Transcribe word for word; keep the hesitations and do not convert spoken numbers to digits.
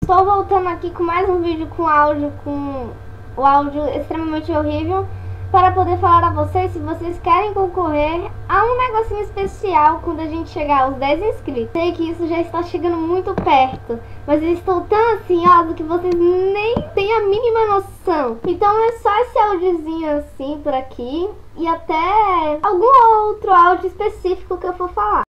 Estou voltando aqui com mais um vídeo com áudio, com o áudio extremamente horrível, para poder falar a vocês se vocês querem concorrer a um negocinho especial quando a gente chegar aos dez inscritos. Sei que isso já está chegando muito perto, mas eu estou tão ansiosa que vocês nem têm a mínima noção. Então é só esse áudiozinho assim por aqui e até algum outro áudio específico que eu for falar.